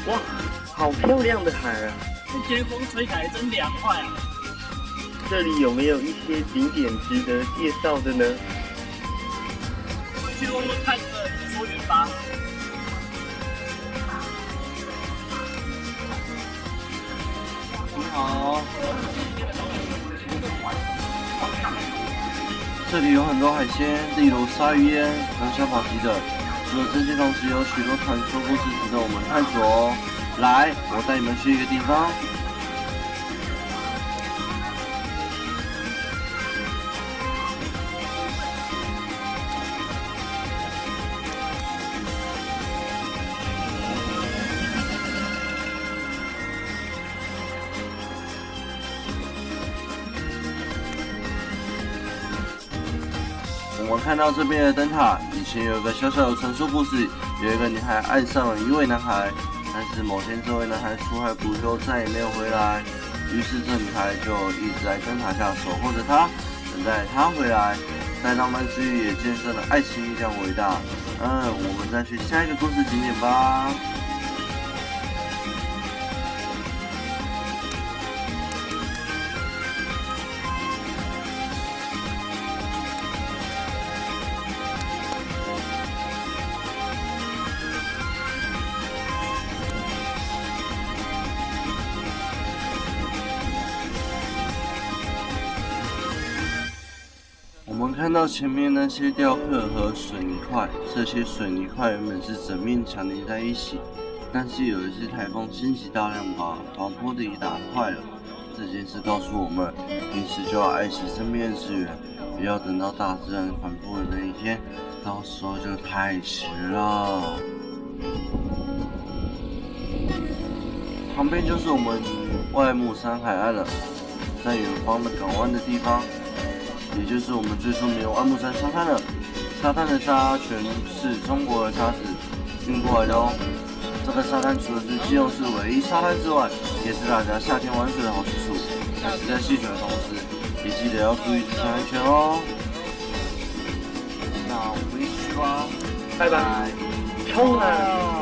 哇，好漂亮的海啊！ 今天风吹起来真凉快啊！ 这里有没有一些景点值得介绍的呢？ 去问问看这个说员吧。 你好，这里有很多海鲜，例如鲨鱼烟、和小跑级等。除了这些同时，有许多传说故事值得我们探索哦。来，我带你们去一个地方。我们看到这边的灯塔，以前有一个小小的传说故事，有一个女孩爱上了一位男孩，但是某天这位男孩出海捕鱼再也没有回来，于是这女孩就一直在灯塔下守候着他，等待他回来。在浪漫之余也见证了爱情力量伟大。我们再去下一个故事景点吧。我们看到前面那些雕刻和水泥块，这些水泥块原本是整面墙连在一起，但是有一次台风倾袭大量把玻璃打坏了。这件事告诉我们，平时就要爱惜身边的资源，不要等到大自然反复的那一天，到时候就太迟了。旁边就是我们外木山海岸了，在远方的港湾的地方。也就是我们最出名的万木山沙滩了。沙滩的沙全是中国的沙子运过来的哦。这个沙滩除了是基隆市唯一沙滩之外，也是大家夏天玩水的好去处。但是在戏水的同时，也记得要注意自身安全哦。那我们一起去吧， 拜拜，冲啊！